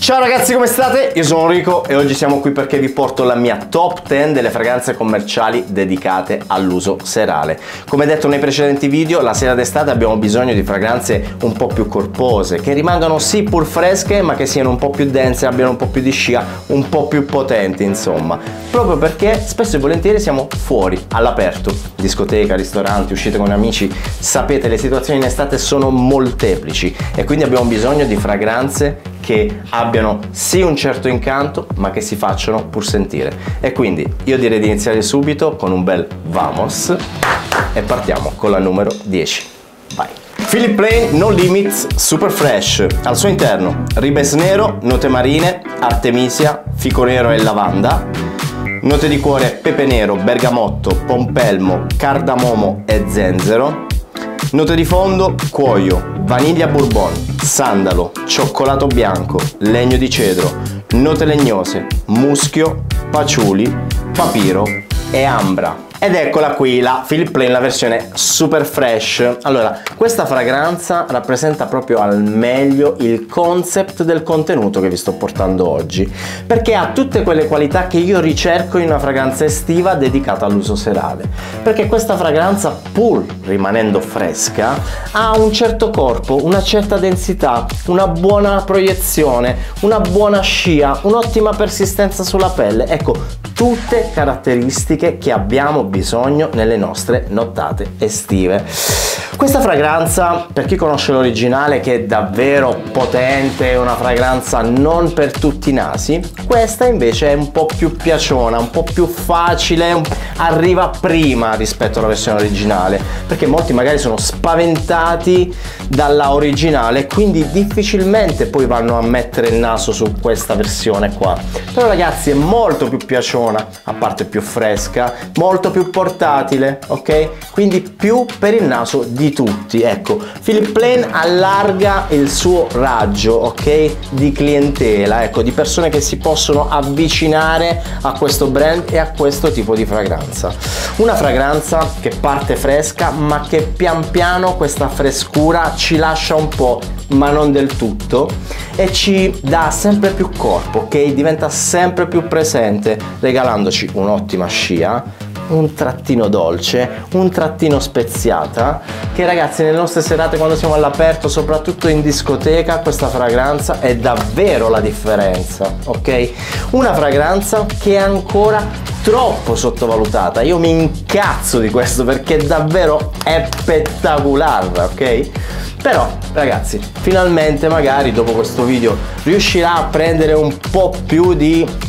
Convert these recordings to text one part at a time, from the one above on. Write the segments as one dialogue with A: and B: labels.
A: Ciao ragazzi, come state? Io sono Rico e oggi siamo qui perché vi porto la mia top 10 delle fragranze commerciali dedicate all'uso serale. Come detto nei precedenti video, la sera d'estate abbiamo bisogno di fragranze un po' più corpose, che rimangano sì pur fresche, ma che siano un po' più dense, abbiano un po' più di scia, un po' più potenti, insomma. Proprio perché spesso e volentieri siamo fuori, all'aperto, discoteca, ristoranti, uscite con amici, sapete, le situazioni in estate sono molteplici e quindi abbiamo bisogno di fragranze che abbiano sì un certo incanto, ma che si facciano pur sentire. E quindi io direi di iniziare subito con un bel vamos e partiamo con la numero 10. Vai! Philipp Plein No Limits Super Fresh. Al suo interno ribes nero, note marine, artemisia, fico nero e lavanda, note di cuore pepe nero, bergamotto, pompelmo, cardamomo e zenzero, note di fondo cuoio, vaniglia bourbon, sandalo, cioccolato bianco, legno di cedro, note legnose, muschio, patchouli, papiro e ambra. Ed eccola qui, la Philipp Plein, la versione super fresh. Allora, questa fragranza rappresenta proprio al meglio il concept del contenuto che vi sto portando oggi, perché ha tutte quelle qualità che io ricerco in una fragranza estiva dedicata all'uso serale. Perché questa fragranza, pur rimanendo fresca, ha un certo corpo, una certa densità, una buona proiezione, una buona scia, un'ottima persistenza sulla pelle. Ecco, tutte caratteristiche che abbiamo bisogno nelle nostre nottate estive. Questa fragranza, per chi conosce l'originale, che è davvero potente, è una fragranza non per tutti i nasi, questa invece è un po' più piaciona, un po' più facile, arriva prima rispetto alla versione originale, perché molti magari sono spaventati dalla originale, quindi difficilmente poi vanno a mettere il naso su questa versione qua. Però ragazzi, è molto più piaciona, a parte più fresca, molto più portatile, ok? Quindi più per il naso di tutti. Ecco, Philipp Plein allarga il suo raggio, ok, di clientela, ecco, di persone che si possono avvicinare a questo brand e a questo tipo di fragranza. Una fragranza che parte fresca, ma che pian piano questa frescura ci lascia un po', ma non del tutto, e ci dà sempre più corpo, ok? Diventa sempre più presente, regalandoci un'ottima scia, un trattino dolce, un trattino speziata, che ragazzi nelle nostre serate, quando siamo all'aperto, soprattutto in discoteca, questa fragranza è davvero la differenza, ok? Una fragranza che è ancora troppo sottovalutata. Io mi incazzo di questo perché davvero è spettacolare, ok? Però ragazzi, finalmente magari dopo questo video riuscirà a prendere un po' più di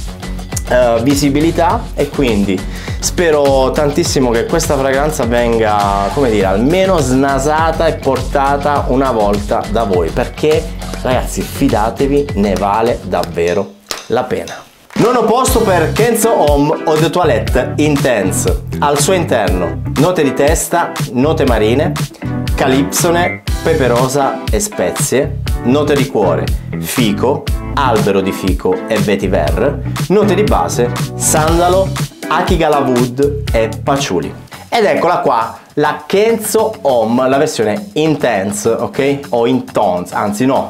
A: visibilità, e quindi spero tantissimo che questa fragranza venga, come dire, almeno snasata e portata una volta da voi, perché ragazzi, fidatevi, ne vale davvero la pena. Nono posto per Kenzo Homme Eau de Toilette Intense. Al suo interno note di testa, note marine, calipsone, pepe rosa e spezie, note di cuore, fico, albero di fico e vetiver, note di base, sandalo, achigalavud e patchouli. Ed eccola qua, la Kenzo Homme, la versione Intense, ok? O Intense, anzi no,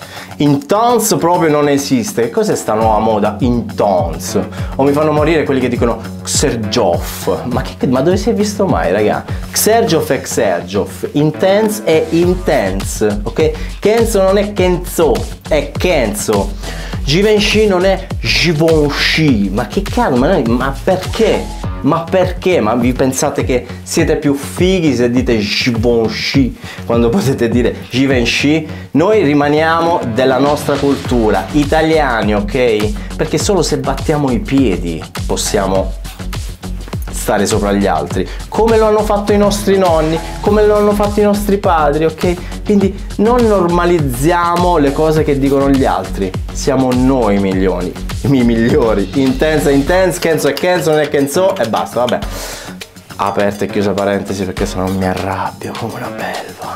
A: Intense proprio non esiste. Che cos'è sta nuova moda? Intense. O mi fanno morire quelli che dicono Xerjoff. Ma dove si è visto mai, raga? Xerjoff è Xerjoff, Intense è Intense, ok? Kenzo non è Kenzo, è Kenzo. Givenchy non è Givenchy. Ma che cazzo? Ma perché? Ma perché? Ma vi pensate che siete più fighi se dite Givenchy quando potete dire Givenchy? Noi rimaniamo della nostra cultura, italiani, ok? Perché solo se battiamo i piedi possiamo stare sopra gli altri, come lo hanno fatto i nostri nonni, come lo hanno fatto i nostri padri, ok? Quindi non normalizziamo le cose che dicono gli altri, siamo noi i migliori. Intensa, intense, Kenzo è Kenzo, non è Kenzo, e basta, vabbè. Aperta e chiusa parentesi, perché sennò mi arrabbio come una belva.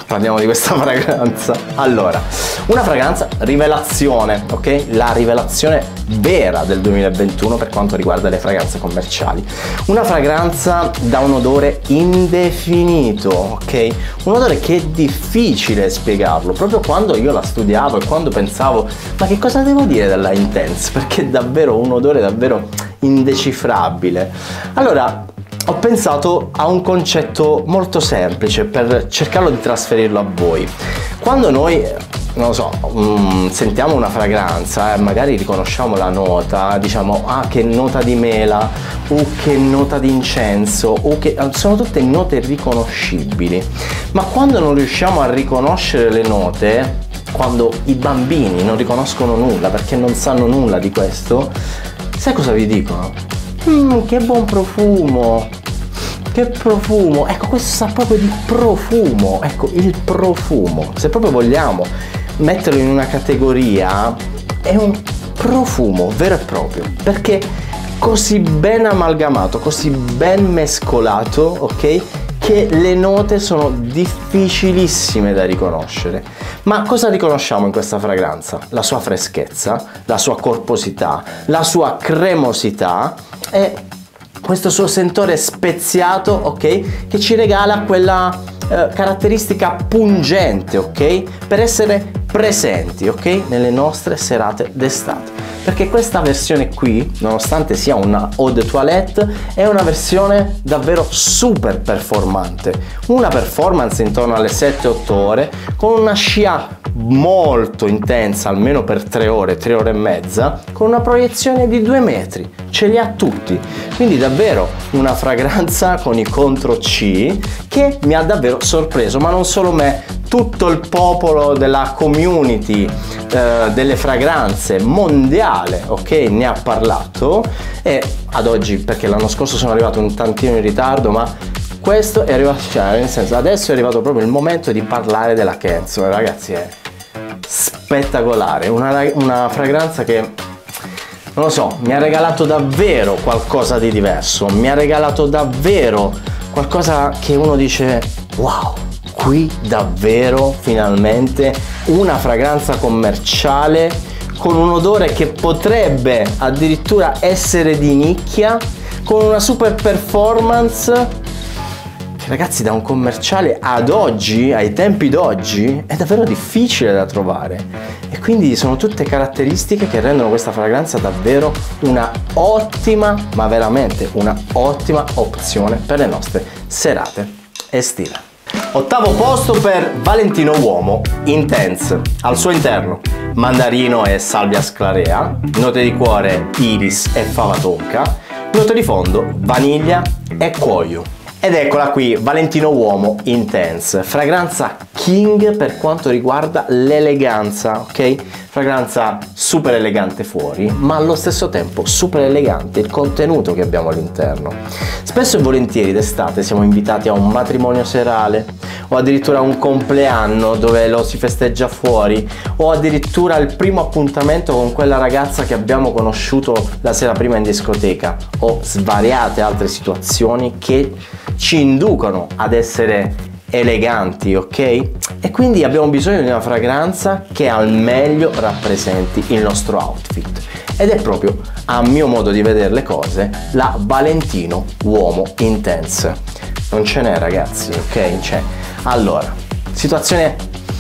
A: parliamo di questa fragranza. Allora, una fragranza rivelazione, ok? La rivelazione vera del 2021 per quanto riguarda le fragranze commerciali. Una fragranza da un odore indefinito, ok? Un odore che è difficile spiegarlo. Proprio quando io la studiavo e quando pensavo, ma che cosa devo dire della Intense? Perché è davvero un odore davvero indecifrabile. Allora, ho pensato a un concetto molto semplice per cercarlo di trasferirlo a voi. Quando noi, non lo so, sentiamo una fragranza, magari riconosciamo la nota, diciamo, ah, che nota di mela, o che nota di incenso, o che sono tutte note riconoscibili. Ma quando non riusciamo a riconoscere le note, quando i bambini non riconoscono nulla perché non sanno nulla di questo, sai cosa vi dicono? Che buon profumo! Che profumo! Ecco, questo sa proprio di profumo. Ecco, il profumo. Se proprio vogliamo metterlo in una categoria, è un profumo vero e proprio. Perché così ben amalgamato, così ben mescolato, ok? Che le note sono difficilissime da riconoscere. Ma cosa riconosciamo in questa fragranza? La sua freschezza, la sua corposità, la sua cremosità e questo suo sentore speziato, ok? Che ci regala quella caratteristica pungente, ok? Per essere presenti, ok? Nelle nostre serate d'estate. Perché questa versione qui, nonostante sia una eau de toilette, è una versione davvero super performante. Una performance intorno alle 7-8 ore, con una scia molto intensa, almeno per 3 ore, 3 ore e mezza, con una proiezione di 2 metri. Ce li ha tutti. Quindi davvero una fragranza con i contro C che mi ha davvero sorpreso, ma non solo me, tutto il popolo della community delle fragranze mondiale, ok, ne ha parlato. E ad oggi, perché l'anno scorso sono arrivato un tantino in ritardo, ma questo è arrivato, cioè, nel senso, adesso è arrivato proprio il momento di parlare della Kenzo. Ragazzi, è spettacolare, una fragranza che, non lo so, mi ha regalato davvero qualcosa di diverso, mi ha regalato davvero qualcosa che uno dice wow, qui davvero finalmente una fragranza commerciale con un odore che potrebbe addirittura essere di nicchia, con una super performance che, ragazzi, da un commerciale ad oggi, ai tempi d'oggi, è davvero difficile da trovare. E quindi sono tutte caratteristiche che rendono questa fragranza davvero una ottima, ma veramente una ottima opzione per le nostre serate estive. Ottavo posto per Valentino Uomo Intense. Al suo interno mandarino e salvia sclarea, note di cuore iris e fava tonka, note di fondo vaniglia e cuoio. Ed eccola qui, Valentino Uomo Intense, fragranza king per quanto riguarda l'eleganza, ok? Fragranza super elegante fuori, ma allo stesso tempo super elegante il contenuto che abbiamo all'interno. Spesso e volentieri d'estate siamo invitati a un matrimonio serale, o addirittura a un compleanno dove lo si festeggia fuori, o addirittura il primo appuntamento con quella ragazza che abbiamo conosciuto la sera prima in discoteca, o svariate altre situazioni che ci inducono ad essere eleganti, ok? E quindi abbiamo bisogno di una fragranza che al meglio rappresenti il nostro outfit. Ed è proprio, a mio modo di vedere le cose, la Valentino Uomo Intense. Non ce n'è, ragazzi, ok? C'è. Allora, situazione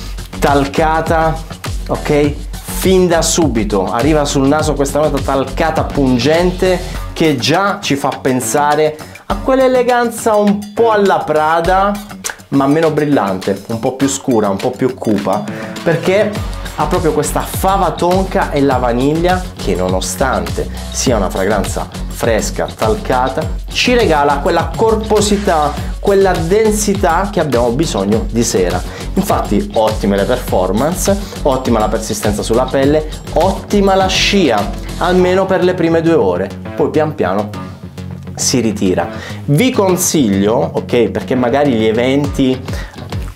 A: talcata, ok? Fin da subito arriva sul naso questa nota talcata pungente che già ci fa pensare a quell'eleganza un po' alla Prada, ma meno brillante, un po' più scura, un po' più cupa, perché ha proprio questa fava tonka e la vaniglia che, nonostante sia una fragranza fresca, talcata, ci regala quella corposità, quella densità che abbiamo bisogno di sera. Infatti ottime le performance, ottima la persistenza sulla pelle, ottima la scia, almeno per le prime 2 ore, poi pian piano si ritira. Vi consiglio, ok, perché magari gli eventi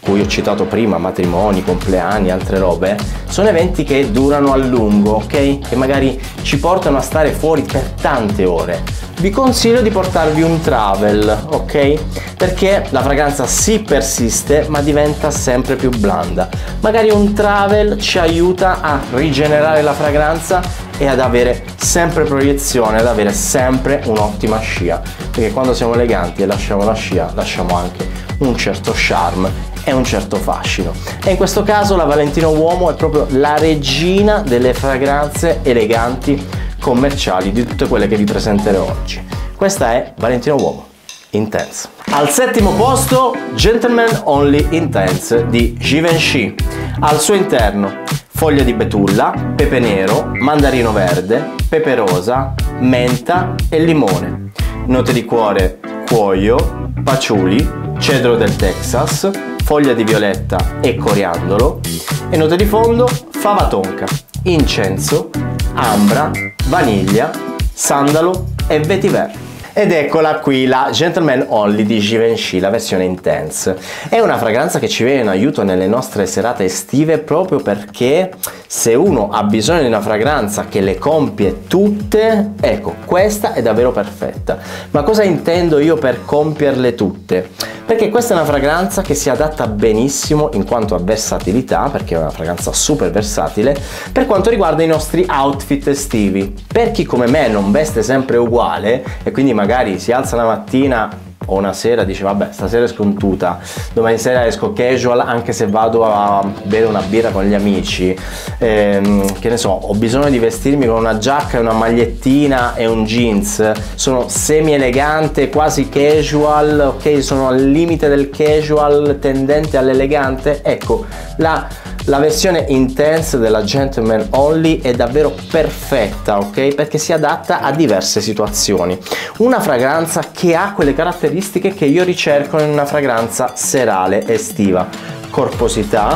A: cui ho citato prima, matrimoni, compleanni, altre robe, sono eventi che durano a lungo, ok? Che magari ci portano a stare fuori per tante ore. Vi consiglio di portarvi un travel, ok? Perché la fragranza sì persiste, ma diventa sempre più blanda. Magari un travel ci aiuta a rigenerare la fragranza e ad avere sempre proiezione, ad avere sempre un'ottima scia. Perché quando siamo eleganti e lasciamo la scia, lasciamo anche un certo charme e un certo fascino. E in questo caso la Valentino Uomo è proprio la regina delle fragranze eleganti commerciali di tutte quelle che vi presenterò oggi. Questa è Valentino Uomo Intense. Al settimo posto, Gentleman Only Intense di Givenchy. Al suo interno foglia di betulla, pepe nero, mandarino verde, pepe rosa, menta e limone. Note di cuore cuoio, patchouli, cedro del Texas, foglia di violetta e coriandolo, e note di fondo fava tonka, incenso, ambra, vaniglia, sandalo e vetiver. Ed eccola qui, la Gentleman Only di Givenchy, la versione Intense. È una fragranza che ci viene in aiuto nelle nostre serate estive, proprio perché se uno ha bisogno di una fragranza che le compie tutte, ecco, questa è davvero perfetta. Ma cosa intendo io per compierle tutte? Perché questa è una fragranza che si adatta benissimo in quanto a versatilità, perché è una fragranza super versatile, per quanto riguarda i nostri outfit estivi. Per chi come me non veste sempre uguale e quindi magari si alza la mattina o una sera dice vabbè stasera esco in tuta, domani sera esco casual anche se vado a bere una birra con gli amici, che ne so, ho bisogno di vestirmi con una giacca e una magliettina e un jeans, sono semi elegante, quasi casual, ok, sono al limite del casual tendente all'elegante. Ecco, la versione Intense della Gentleman Only è davvero perfetta, ok? Perché si adatta a diverse situazioni. Una fragranza che ha quelle caratteristiche che io ricerco in una fragranza serale estiva: corposità,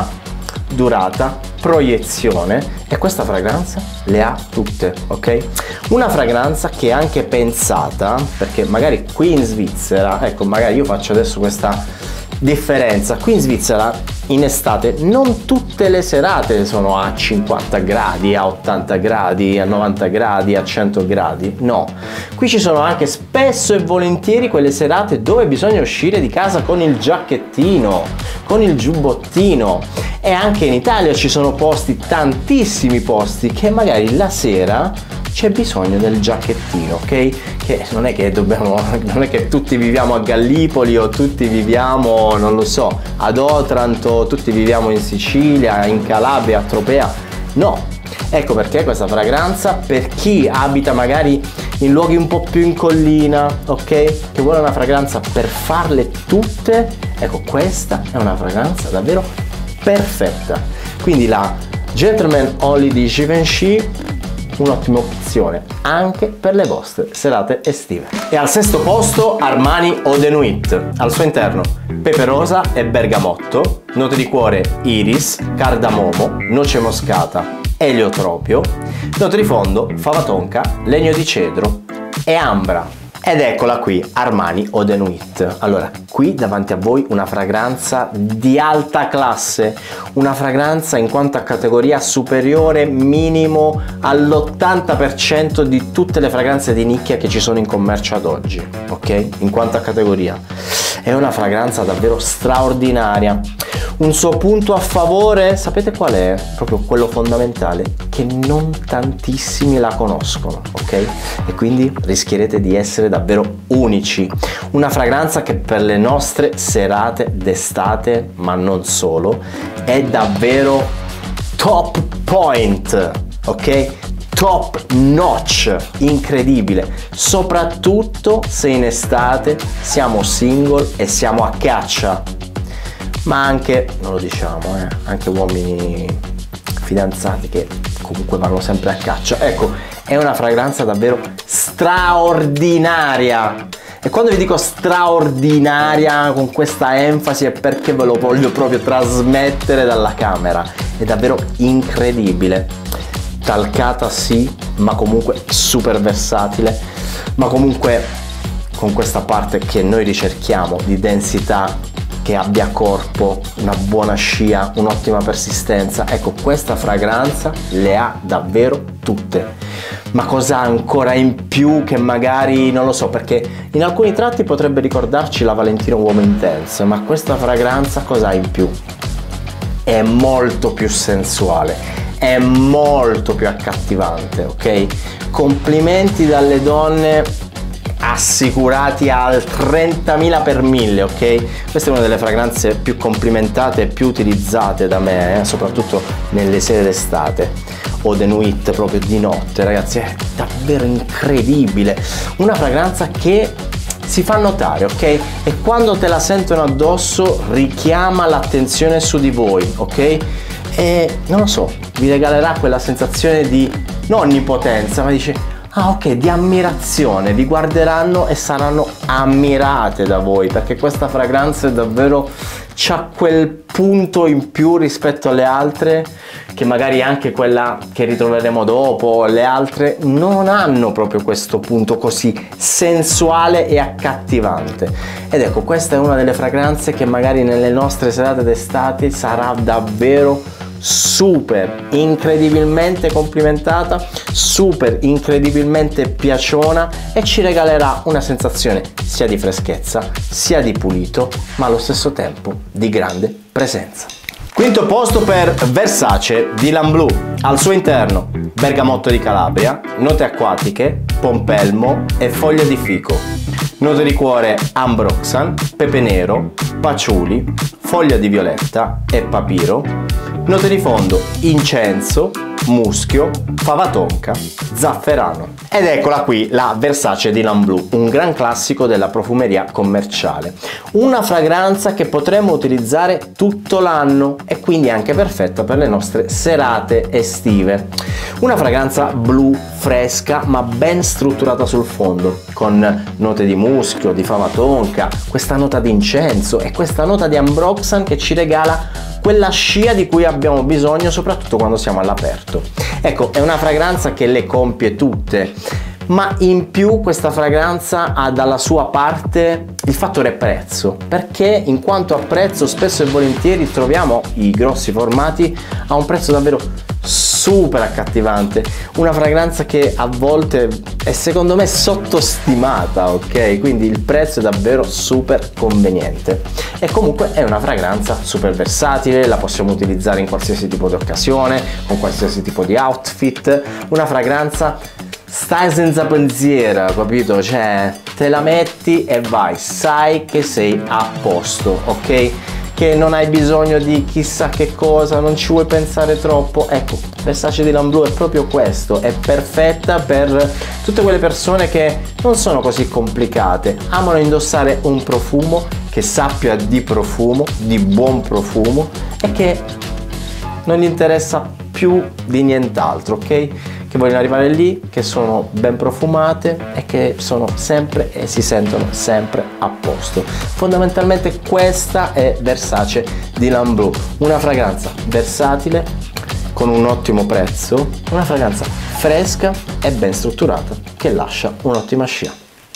A: durata, proiezione, e questa fragranza le ha tutte, ok? Una fragranza che è anche pensata, perché magari qui in Svizzera, ecco, magari io faccio adesso questa differenza, qui in Svizzera in estate non tutte le serate sono a 50 gradi, a 80 gradi, a 90 gradi, a 100 gradi, no, qui ci sono anche spesso e volentieri quelle serate dove bisogna uscire di casa con il giacchettino, con il giubbottino, e anche in Italia ci sono posti, tantissimi posti, che magari la sera c'è bisogno del giacchettino, ok? Che non è che non è che tutti viviamo a Gallipoli o tutti viviamo, non lo so, ad Otranto, tutti viviamo in Sicilia, in Calabria, a Tropea, no. Ecco perché questa fragranza, per chi abita magari in luoghi un po' più in collina, ok? Che vuole una fragranza per farle tutte, ecco, questa è una fragranza davvero perfetta. Quindi la Gentleman Only di Givenchy, un'ottima opzione anche per le vostre serate estive. E al sesto posto Armani Eau de Nuit. Al suo interno pepe rosa e bergamotto, note di cuore iris, cardamomo, noce moscata, eliotropio, note di fondo fava tonka, legno di cedro e ambra. Ed eccola qui, Armani Eau de Nuit. Allora, qui davanti a voi una fragranza di alta classe, una fragranza in quanto a categoria superiore minimo all'80% di tutte le fragranze di nicchia che ci sono in commercio ad oggi, ok? In quanto a categoria. È una fragranza davvero straordinaria. Un suo punto a favore, sapete qual è? Proprio quello fondamentale, che non tantissimi la conoscono, ok? E quindi rischierete di essere davvero unici. Una fragranza che per le nostre serate d'estate, ma non solo, è davvero top point, ok? Top notch, incredibile, soprattutto se in estate siamo single e siamo a caccia, ma anche, non lo diciamo, anche uomini fidanzati che comunque vanno sempre a caccia. Ecco, è una fragranza davvero straordinaria. E quando vi dico straordinaria con questa enfasi è perché ve lo voglio proprio trasmettere dalla camera. È davvero incredibile. Talcata sì, ma comunque super versatile, ma comunque con questa parte che noi ricerchiamo di densità che abbia corpo, una buona scia, un'ottima persistenza. Ecco, questa fragranza le ha davvero tutte. Ma cosa ancora in più che magari non lo so, perché in alcuni tratti potrebbe ricordarci la Valentino Uomo Intense, ma questa fragranza cosa ha in più? È molto più sensuale, è molto più accattivante, ok? Complimenti dalle donne assicurati al 30.000 per 1000, ok? Questa è una delle fragranze più complimentate e più utilizzate da me, soprattutto nelle sere d'estate o de nuit, proprio di notte, ragazzi, è davvero incredibile. Una fragranza che si fa notare, ok? E quando te la sentono addosso richiama l'attenzione su di voi, ok? E non lo so, vi regalerà quella sensazione di non onnipotenza, ma dice: ah, ok, di ammirazione, vi guarderanno e saranno ammirate da voi, perché questa fragranza è davvero, c'ha quel punto in più rispetto alle altre, che magari anche quella che ritroveremo dopo, le altre non hanno proprio questo punto così sensuale e accattivante. Ed ecco, questa è una delle fragranze che magari nelle nostre serate d'estate sarà davvero super incredibilmente complimentata, super incredibilmente piaciona, e ci regalerà una sensazione sia di freschezza sia di pulito, ma allo stesso tempo di grande presenza. Quinto posto per Versace Dylan Blue. Al suo interno bergamotto di Calabria, note acquatiche, pompelmo e foglia di fico, note di cuore ambroxan, pepe nero, patchouli, foglia di violetta e papiro, note di fondo incenso, muschio, fava tonka, zafferano. Ed eccola qui, la Versace Dylan Blue, un gran classico della profumeria commerciale. Una fragranza che potremmo utilizzare tutto l'anno e quindi anche perfetta per le nostre serate estive. Una fragranza blu fresca ma ben strutturata sul fondo, con note di muschio, di fava tonka, questa nota di incenso e questa nota di ambroxan che ci regala quella scia di cui abbiamo bisogno, soprattutto quando siamo all'aperto. Ecco, è una fragranza che le compie tutte, ma in più questa fragranza ha dalla sua parte il fattore prezzo, perché in quanto a prezzo spesso e volentieri troviamo i grossi formati a un prezzo davvero super accattivante, una fragranza che a volte è secondo me sottostimata, ok? Quindi il prezzo è davvero super conveniente e comunque è una fragranza super versatile, la possiamo utilizzare in qualsiasi tipo di occasione, con qualsiasi tipo di outfit, una fragranza stai senza pensiero, capito? Cioè te la metti e vai, sai che sei a posto, ok? Che non hai bisogno di chissà che cosa, non ci vuoi pensare troppo. Ecco, Versace Dylan Blue è proprio questo, è perfetta per tutte quelle persone che non sono così complicate, amano indossare un profumo che sappia di profumo, di buon profumo e che non gli interessa più di nient'altro, ok? Che vogliono arrivare lì, che sono ben profumate e che sono sempre e si sentono sempre a posto. Fondamentalmente questa è Versace Dylan Blue, una fragranza versatile con un ottimo prezzo, una fragranza fresca e ben strutturata che lascia un'ottima scia.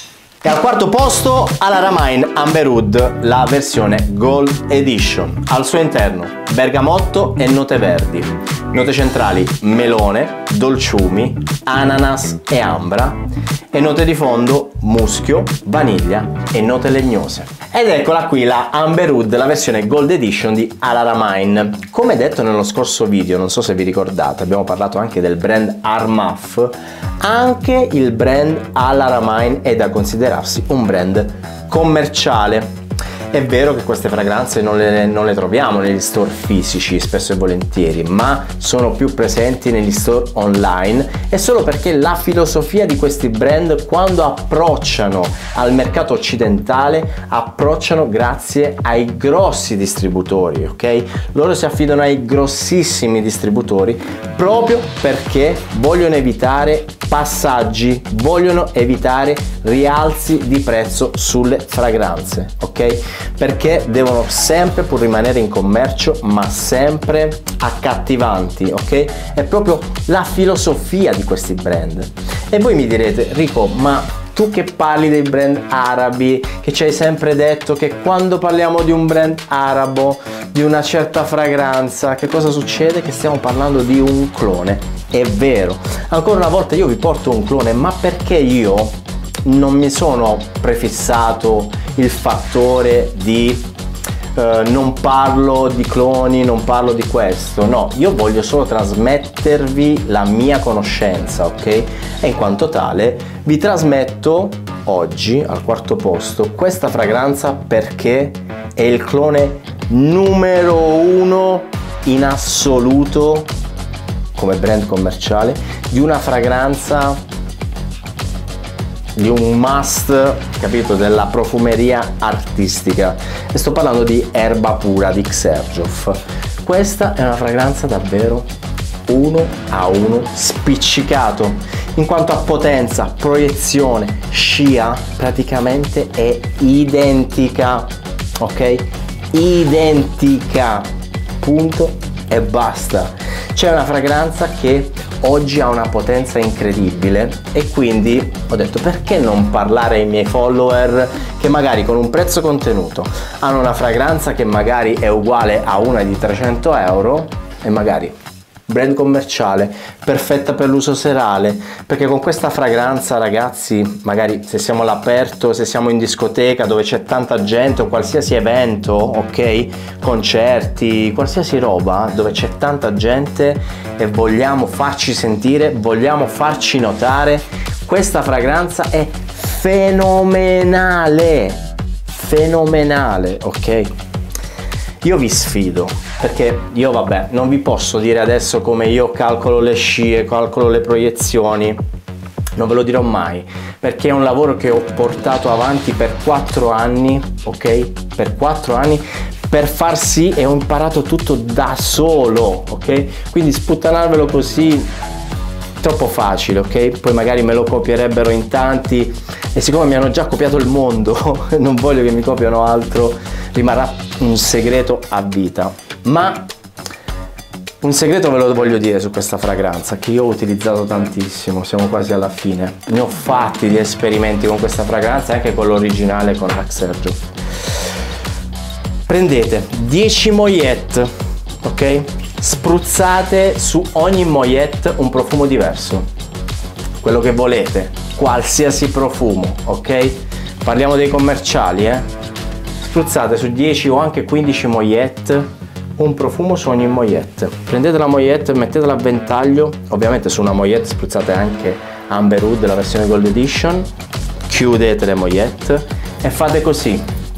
A: E al quarto posto Alara Mine Amber Oud, la versione Gold Edition. Al suo interno bergamotto e note verdi, note centrali melone, dolciumi, ananas e ambra e note di fondo muschio, vaniglia e note legnose. Ed eccola qui la Amber Oud, la versione Gold Edition di Alara Mine. Come detto nello scorso video, non so se vi ricordate, abbiamo parlato anche del brand Armaf. Anche il brand Alara Mine è da considerarsi un brand commerciale. È vero che queste fragranze non le troviamo negli store fisici spesso e volentieri, ma sono più presenti negli store online, e solo perché la filosofia di questi brand, quando approcciano al mercato occidentale, approcciano grazie ai grossi distributori, ok? Loro si affidano ai grossissimi distributori proprio perché vogliono evitare passaggi, vogliono evitare rialzi di prezzo sulle fragranze, ok? Perché devono sempre pur rimanere in commercio, ma sempre accattivanti, ok? È proprio la filosofia di questi brand. E voi mi direte: Rico, ma Tu che parli dei brand arabi, che ci hai sempre detto che quando parliamo di un brand arabo, di una certa fragranza, che cosa succede? Che stiamo parlando di un clone. È vero. Ancora una volta io vi porto un clone, ma perché io non mi sono prefissato il fattore di non parlo di cloni, non parlo di questo, no, io voglio solo trasmettervi la mia conoscenza, ok? E in quanto tale vi trasmetto oggi al quarto posto questa fragranza perché è il clone numero 1 in assoluto come brand commerciale di una fragranza, di un must, capito, della profumeria artistica, e sto parlando di Erba Pura di Xerjoff. Questa è una fragranza davvero 1 a 1 spiccicato in quanto a potenza, proiezione, scia, praticamente è identica, ok? Identica, punto e basta. C'è una fragranza che oggi ha una potenza incredibile e quindi ho detto perché non parlare ai miei follower che magari con un prezzo contenuto hanno una fragranza che magari è uguale a una di 300 euro e magari brand commerciale, perfetta per l'uso serale, perché con questa fragranza ragazzi, magari se siamo all'aperto, se siamo in discoteca dove c'è tanta gente o qualsiasi evento, ok, concerti, qualsiasi roba dove c'è tanta gente e vogliamo farci sentire, vogliamo farci notare, questa fragranza è fenomenale, fenomenale, ok? Io vi sfido, perché io vabbè non vi posso dire adesso come io calcolo le scie, calcolo le proiezioni, non ve lo dirò mai, perché è un lavoro che ho portato avanti per 4 anni, ok? Per 4 anni, per far sì, e ho imparato tutto da solo, ok? Quindi sputtanarvelo così troppo facile, ok? Poi magari me lo copierebbero in tanti e siccome mi hanno già copiato il mondo non voglio che mi copiano altro, rimarrà un segreto a vita. Ma un segreto ve lo voglio dire su questa fragranza che io ho utilizzato tantissimo, siamo quasi alla fine, ne ho fatti di esperimenti con questa fragranza, anche con l'originale, con Xerjoff. Prendete 10 moillette, ok? Spruzzate su ogni moillette un profumo diverso, quello che volete, qualsiasi profumo, ok? Parliamo dei commerciali, spruzzate su 10 o anche 15 moillette un profumo su ogni moillette. Prendete la moillette, mettetela a ventaglio, ovviamente su una moillette spruzzate anche Amber Oud della versione Gold Edition, chiudete le moillette e fate così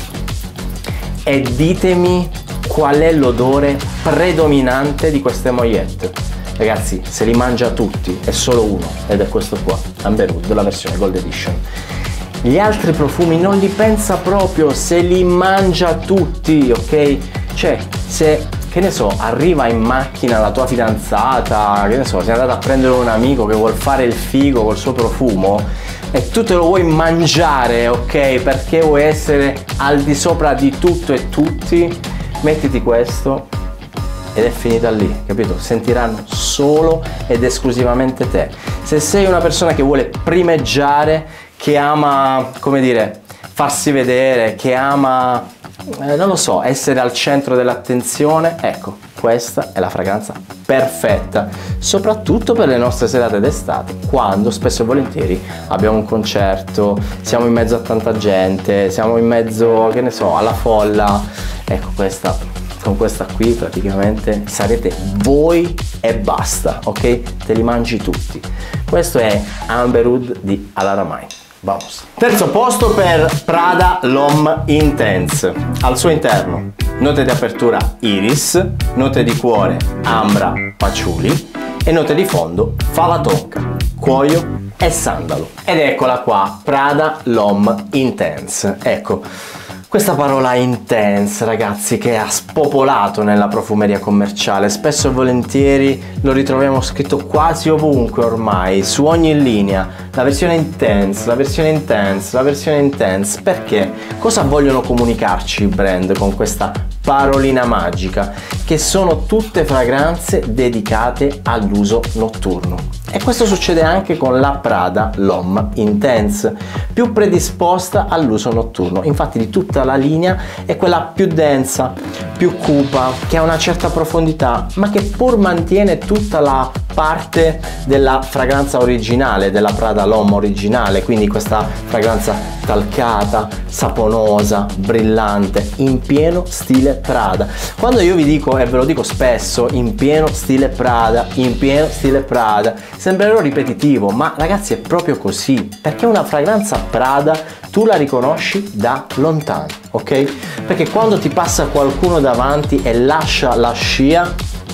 A: e ditemi qual è l'odore predominante di queste moillette. Ragazzi, se li mangia tutti è solo uno ed è questo qua, Amber Oud della versione Gold Edition. Gli altri profumi non li pensa proprio, se li mangia tutti, ok? Cioè, se, che ne so, arriva in macchina la tua fidanzata, che ne so, sei andata a prendere un amico che vuol fare il figo col suo profumo e tu te lo vuoi mangiare, ok? Perché vuoi essere al di sopra di tutto e tutti, mettiti questo ed è finita lì, capito? Sentiranno solo ed esclusivamente te. Se sei una persona che vuole primeggiare, che ama, come dire, farsi vedere, che ama, non lo so, essere al centro dell'attenzione, ecco, questa è la fragranza perfetta, soprattutto per le nostre serate d'estate, quando spesso e volentieri abbiamo un concerto, siamo in mezzo a tanta gente, siamo in mezzo, che ne so, alla folla. Ecco, questa, con questa qui praticamente sarete voi e basta, ok? Te li mangi tutti. Questo è Amber Oud di Alara Mai. Vamos. Terzo posto per Prada L'Homme Intense. Al suo interno note di apertura iris, note di cuore ambra patchouli e note di fondo fava tonka, cuoio e sandalo. Ed eccola qua, Prada L'Homme Intense. Ecco, questa parola intense, ragazzi, che ha spopolato nella profumeria commerciale, spesso e volentieri lo ritroviamo scritto quasi ovunque ormai, su ogni linea. la versione intense, la versione intense, la versione intense. Perché? Cosa vogliono comunicarci i brand con questa parolina magica? Che sono tutte fragranze dedicate all'uso notturno. E questo succede anche con la Prada L'Homme Intense, più predisposta all'uso notturno. Infatti di tutta la linea è quella più densa, più cupa, che ha una certa profondità, ma che pur mantiene tutta la parte della fragranza originale, della Prada L'Homme originale, quindi questa fragranza talcata, saponosa, brillante, in pieno stile Prada. Quando io vi dico, e ve lo dico spesso, in pieno stile Prada, in pieno stile Prada, sembrerò ripetitivo, ma ragazzi è proprio così, perché una fragranza Prada tu la riconosci da lontano, ok? Perché quando ti passa qualcuno davanti e lascia la scia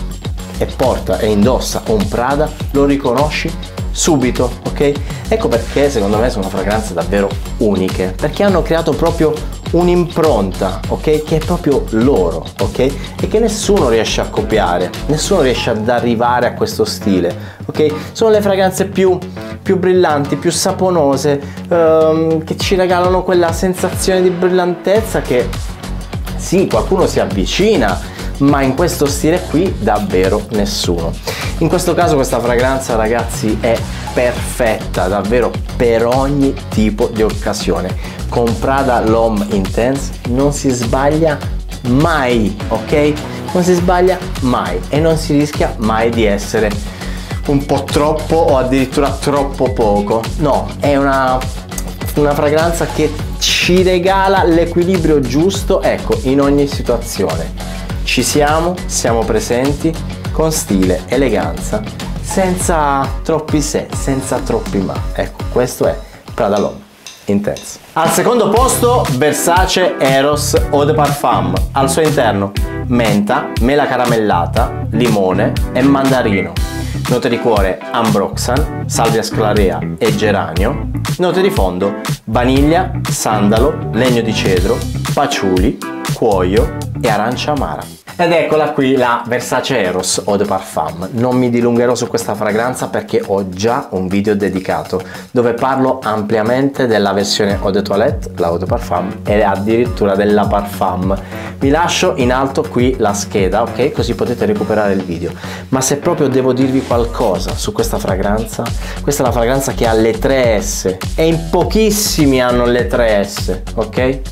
A: e porta e indossa un Prada, lo riconosci subito, ok? Ecco perché secondo me sono fragranze davvero uniche, perché hanno creato proprio un'impronta, ok? Che è proprio loro, ok? E che nessuno riesce a copiare, nessuno riesce ad arrivare a questo stile, ok? Sono le fragranze più brillanti, più saponose, che ci regalano quella sensazione di brillantezza che sì, qualcuno si avvicina, ma in questo stile qui davvero nessuno. In questo caso questa fragranza, ragazzi, è perfetta davvero per ogni tipo di occasione. Con Prada L'Homme Intense non si sbaglia mai, ok? Non si sbaglia mai e non si rischia mai di essere un po' troppo o addirittura troppo poco. No, è una fragranza che ci regala l'equilibrio giusto, ecco, in ogni situazione. Ci siamo presenti con stile, eleganza, senza troppi se, senza troppi ma. Ecco, questo è Prada L'Homme Intense. Al secondo posto Versace Eros Eau de Parfum. Al suo interno menta, mela caramellata, limone e mandarino. Note di cuore ambroxan, salvia sclarea e geranio. Note di fondo vaniglia, sandalo, legno di cedro, patchouli, cuoio e arancia amara. Ed eccola qui la Versace Eros Eau de Parfum. Non mi dilungherò su questa fragranza perché ho già un video dedicato dove parlo ampiamente della versione Eau de Toilette, la Eau de Parfum, e addirittura della Parfum. Vi lascio in alto qui la scheda, ok? Così potete recuperare il video. Ma se proprio devo dirvi qualcosa su questa fragranza, questa è la fragranza che ha le 3S e in pochissimi hanno le 3S, ok?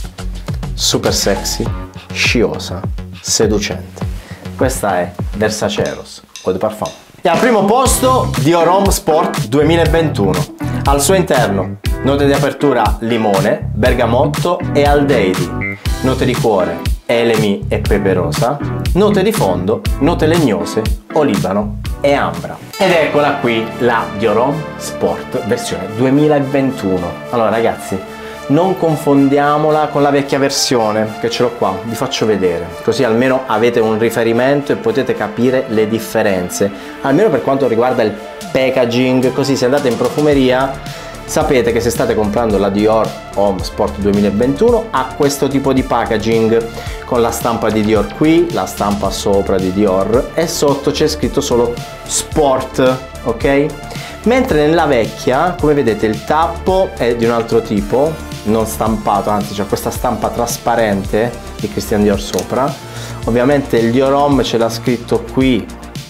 A: Super sexy, sciosa, seducente. Questa è Versace Eros Eau de Parfum. E al primo posto Dior Homme Sport 2021. Al suo interno note di apertura limone, bergamotto e aldeidi, note di cuore elemi e peperosa, note di fondo note legnose, olivano e ambra. Ed eccola qui la Dior Homme Sport versione 2021. Allora ragazzi, non confondiamola con la vecchia versione, che ce l'ho qua, vi faccio vedere, così almeno avete un riferimento e potete capire le differenze, almeno per quanto riguarda il packaging, così se andate in profumeria sapete che se state comprando la Dior Homme Sport 2021 ha questo tipo di packaging, con la stampa di Dior qui, la stampa sopra di Dior e sotto c'è scritto solo Sport, ok? Mentre nella vecchia, come vedete, il tappo è di un altro tipo, non stampato, anzi c'è questa stampa trasparente di Christian Dior sopra. Ovviamente il Dior Homme ce l'ha scritto qui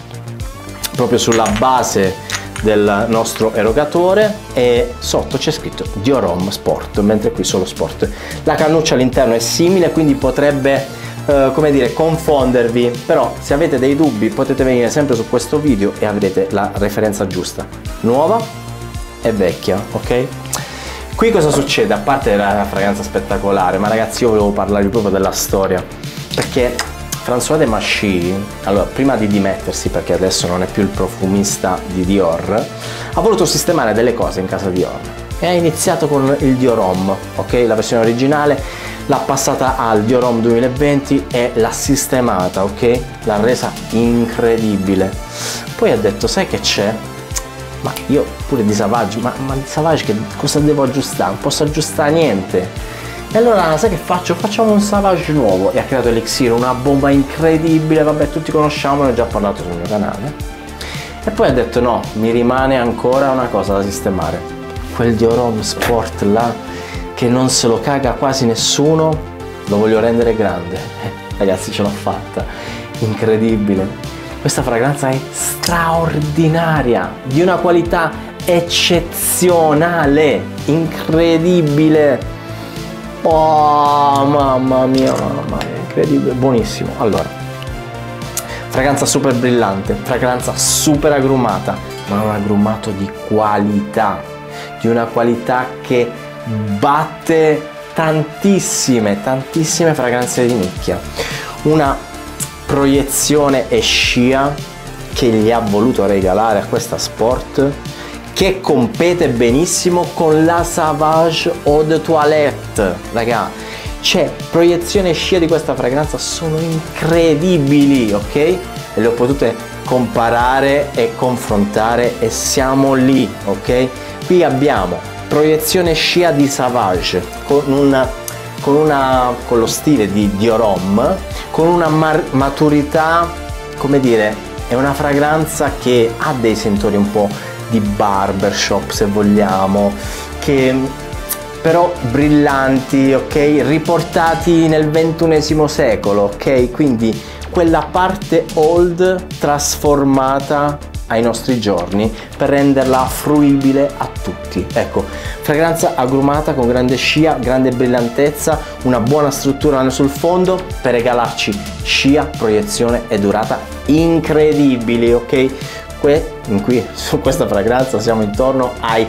A: proprio sulla base del nostro erogatore e sotto c'è scritto Dior Homme Sport, mentre qui solo Sport. La cannuccia all'interno è simile, quindi potrebbe come dire, confondervi, però se avete dei dubbi potete venire sempre su questo video e avrete la referenza giusta, nuova e vecchia, ok? Qui cosa succede? A parte la fragranza spettacolare, ma ragazzi io volevo parlarvi proprio della storia, perché François Demachy, allora, prima di dimettersi, perché adesso non è più il profumista di Dior, ha voluto sistemare delle cose in casa Dior e ha iniziato con il Dior Homme, ok? La versione originale l'ha passata al Dior Homme 2020 e l'ha sistemata, ok? L'ha resa incredibile. Poi ha detto, sai che c'è? Ma io pure di Savage, ma di Savage che cosa devo aggiustare? Non posso aggiustare niente. E allora sai che faccio? Facciamo un Savage nuovo. E ha creato Elixir, una bomba incredibile, vabbè tutti conosciamo, ne ho già parlato sul mio canale. E poi ho detto no, mi rimane ancora una cosa da sistemare, quel Diorom Sport là che non se lo caga quasi nessuno, lo voglio rendere grande. Ragazzi, ce l'ho fatta, incredibile. Questa fragranza è straordinaria, di una qualità eccezionale, incredibile. Oh mamma mia, incredibile, buonissimo. Allora, fragranza super brillante, fragranza super agrumata, ma un agrumato di qualità, di una qualità che batte tantissime fragranze di nicchia. Una proiezione e scia che gli ha voluto regalare a questa Sport, che compete benissimo con la Sauvage Eau de Toilette, raga. Cioè, proiezione e scia di questa fragranza sono incredibili, ok? E le ho potute comparare e confrontare e siamo lì, ok? Qui abbiamo proiezione e scia di Sauvage con lo stile di Diorom, con una maturità, come dire, è una fragranza che ha dei sentori un po' di barbershop, se vogliamo, che però brillanti, ok, riportati nel XXI secolo, ok, quindi quella parte old trasformata ai nostri giorni per renderla fruibile a tutti. Ecco, fragranza agrumata con grande scia, grande brillantezza, una buona struttura sul fondo per regalarci scia, proiezione e durata incredibili, ok? Qui su questa fragranza siamo intorno alle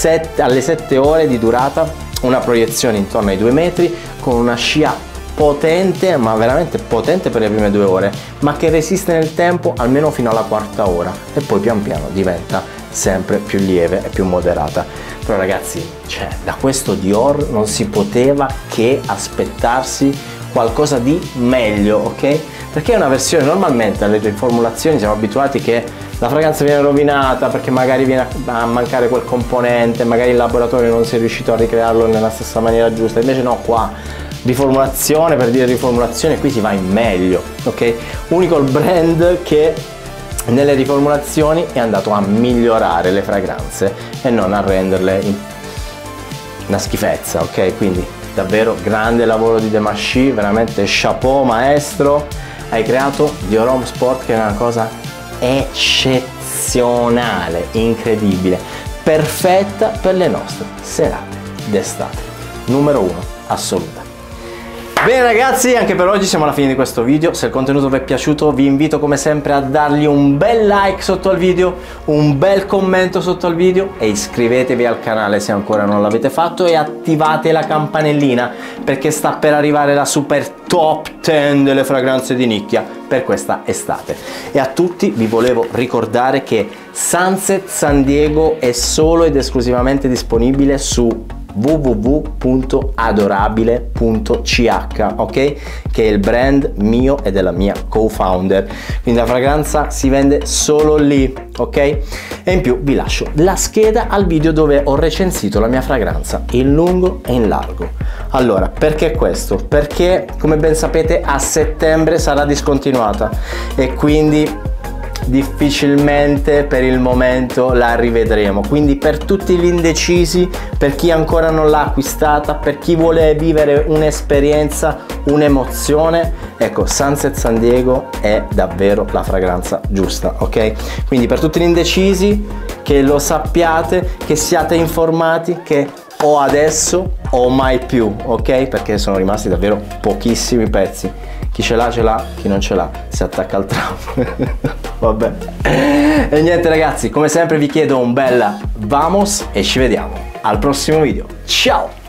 A: 7 ore di durata, una proiezione intorno ai 2 metri, con una scia potente, ma veramente potente per le prime 2 ore, ma che resiste nel tempo almeno fino alla 4ª ora e poi pian piano diventa sempre più lieve e più moderata. Però ragazzi, cioè, da questo Dior non si poteva che aspettarsi qualcosa di meglio, ok? Perché è una versione, normalmente alle riformulazioni siamo abituati che la fragranza viene rovinata perché magari viene a mancare quel componente, magari il laboratorio non si è riuscito a ricrearlo nella stessa maniera giusta, invece no, qua riformulazione per dire riformulazione, qui si va in meglio, ok? Unico il brand che nelle riformulazioni è andato a migliorare le fragranze e non a renderle una schifezza, ok? Quindi davvero grande lavoro di Demachy, veramente chapeau maestro, hai creato Diorom Sport che è una cosa eccezionale, incredibile, perfetta per le nostre serate d'estate, numero 1 assoluta. Bene ragazzi, anche per oggi siamo alla fine di questo video. Se il contenuto vi è piaciuto vi invito come sempre a dargli un bel like sotto al video, un bel commento sotto al video e iscrivetevi al canale se ancora non l'avete fatto e attivate la campanellina perché sta per arrivare la super top 10 delle fragranze di nicchia per questa estate. E a tutti vi volevo ricordare che Sunset San Diego è solo ed esclusivamente disponibile su www.adorabile.ch, ok? Che è il brand mio e della mia co-founder, quindi la fragranza si vende solo lì, ok? E in più vi lascio la scheda al video dove ho recensito la mia fragranza in lungo e in largo. Allora, perché questo? Perché come ben sapete a settembre sarà discontinuata e quindi difficilmente per il momento la rivedremo, quindi per tutti gli indecisi, per chi ancora non l'ha acquistata, per chi vuole vivere un'esperienza, un'emozione, ecco, Sunset San Diego è davvero la fragranza giusta, ok? Quindi per tutti gli indecisi, che lo sappiate, che siate informati, che o adesso o mai più, ok? Perché sono rimasti davvero pochissimi pezzi. Chi ce l'ha, chi non ce l'ha si attacca al tram. Vabbè. E niente ragazzi, come sempre vi chiedo un bel vamos e ci vediamo al prossimo video. Ciao!